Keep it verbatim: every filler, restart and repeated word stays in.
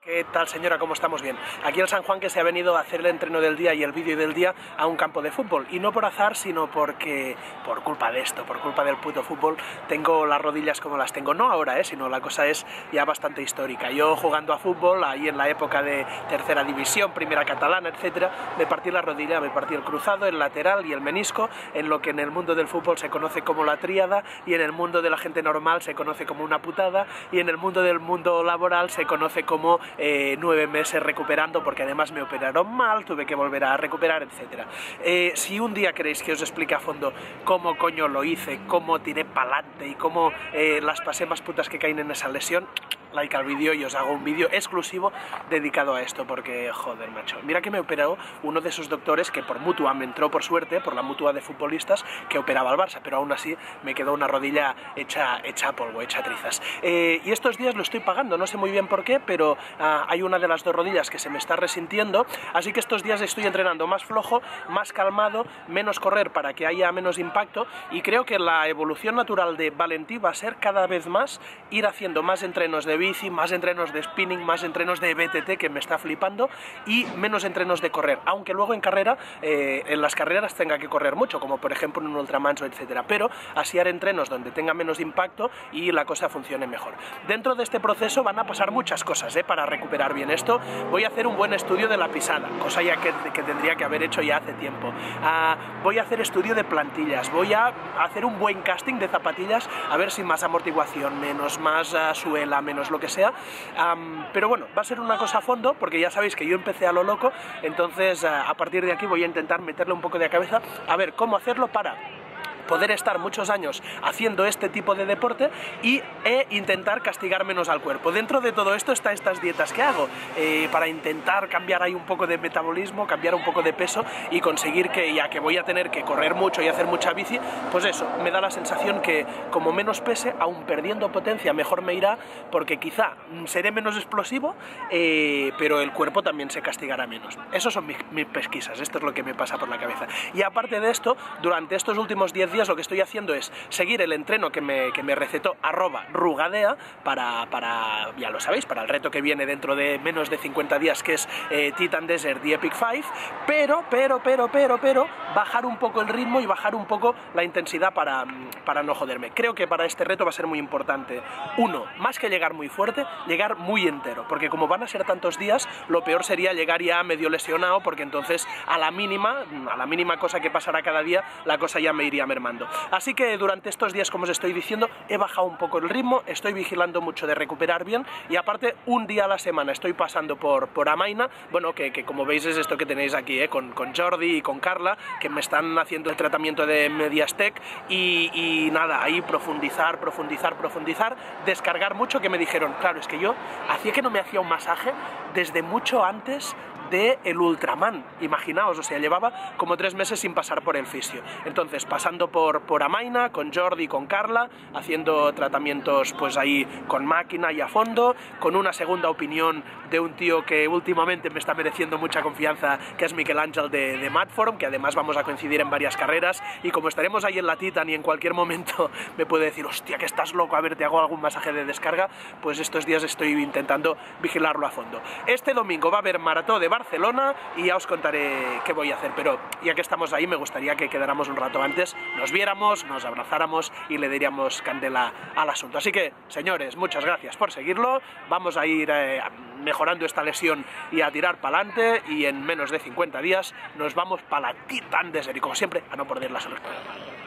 ¿Qué tal, señora? ¿Cómo estamos? Bien. Aquí el San Juan, que se ha venido a hacer el entreno del día y el vídeo del día a un campo de fútbol. Y no por azar, sino porque, por culpa de esto, por culpa del puto fútbol, tengo las rodillas como las tengo. No ahora, ¿eh? Sino la cosa es ya bastante histórica. Yo jugando a fútbol, ahí en la época de tercera división, primera catalana, etcétera, me partí la rodilla, me partí el cruzado, el lateral y el menisco, en lo que en el mundo del fútbol se conoce como la tríada, y en el mundo de la gente normal se conoce como una putada, y en el mundo del mundo laboral se conoce como Eh, nueve meses recuperando, porque además me operaron mal, tuve que volver a recuperar, etcétera. Eh, si un día queréis que os explique a fondo cómo coño lo hice, cómo tiré pa'lante y cómo eh, las pasé más putas que caen en esa lesión, like al vídeo y os hago un vídeo exclusivo dedicado a esto, porque joder, macho, mira que me operó uno de esos doctores que por mutua me entró, por suerte, por la mutua de futbolistas que operaba al Barça, pero aún así me quedó una rodilla hecha, hecha polvo, hecha trizas. Eh, y estos días lo estoy pagando, no sé muy bien por qué, pero ah, hay una de las dos rodillas que se me está resintiendo, así que estos días estoy entrenando más flojo, más calmado, menos correr para que haya menos impacto, y creo que la evolución natural de Valentí va a ser cada vez más ir haciendo más entrenos de bici, más entrenos de spinning, más entrenos de B T T, que me está flipando, y menos entrenos de correr, aunque luego en carrera, eh, en las carreras tenga que correr mucho, como por ejemplo en un ultramanso, etcétera, pero así haré entrenos donde tenga menos impacto y la cosa funcione mejor. Dentro de este proceso van a pasar muchas cosas, ¿eh? Para recuperar bien esto, voy a hacer un buen estudio de la pisada, cosa ya que, que tendría que haber hecho ya hace tiempo. Uh, voy a hacer estudio de plantillas, voy a hacer un buen casting de zapatillas, a ver si más amortiguación, menos, más uh, suela, menos lo que sea, um, pero bueno, va a ser una cosa a fondo, porque ya sabéis que yo empecé a lo loco, entonces uh, a partir de aquí voy a intentar meterle un poco de cabeza a ver cómo hacerlo para poder estar muchos años haciendo este tipo de deporte y, e intentar castigar menos al cuerpo. Dentro de todo esto están estas dietas que hago, eh, para intentar cambiar ahí un poco de metabolismo, cambiar un poco de peso y conseguir que, ya que voy a tener que correr mucho y hacer mucha bici, pues eso, me da la sensación que como menos pese, aún perdiendo potencia, mejor me irá, porque quizá seré menos explosivo, eh, pero el cuerpo también se castigará menos. Esos son mis, mis pesquisas, esto es lo que me pasa por la cabeza. Y aparte de esto, durante estos últimos diez días lo que estoy haciendo es seguir el entreno que me, que me recetó arroba rugadea para, para, ya lo sabéis, para el reto que viene dentro de menos de cincuenta días, que es eh, Titan Desert y Epic Five, pero, pero, pero, pero, pero, bajar un poco el ritmo y bajar un poco la intensidad para, para no joderme. Creo que para este reto va a ser muy importante, uno, más que llegar muy fuerte, llegar muy entero, porque como van a ser tantos días, lo peor sería llegar ya medio lesionado, porque entonces a la mínima, a la mínima cosa que pasará cada día, la cosa ya me iría mermando. Así que durante estos días, como os estoy diciendo, he bajado un poco el ritmo, estoy vigilando mucho de recuperar bien, y aparte un día a la semana estoy pasando por, por Amaina, bueno, que, que como veis es esto que tenéis aquí, eh, con, con Jordi y con Carla, que me están haciendo el tratamiento de Mediastec, y, y nada, ahí profundizar, profundizar, profundizar, descargar mucho, que me dijeron, claro, es que yo hacía que no me hacía un masaje desde mucho antes de el Ultraman, imaginaos, o sea, llevaba como tres meses sin pasar por el fisio. Entonces, pasando por, por Amaina, con Jordi, con Carla, haciendo tratamientos pues ahí con máquina y a fondo, con una segunda opinión de un tío que últimamente me está mereciendo mucha confianza, que es Miquel Ángel de, de Madform, que además vamos a coincidir en varias carreras, y como estaremos ahí en la Titan y en cualquier momento me puede decir, hostia, que estás loco, a ver, te hago algún masaje de descarga, pues estos días estoy intentando vigilarlo a fondo. Este domingo va a haber maratón de Barcelona y ya os contaré qué voy a hacer, pero ya que estamos ahí me gustaría que quedáramos un rato antes, nos viéramos, nos abrazáramos y le daríamos candela al asunto. Así que, señores, muchas gracias por seguirlo, vamos a ir eh, mejorando esta lesión y a tirar para adelante, y en menos de cincuenta días nos vamos para la Titan Desert, y como siempre, a no perder la salud.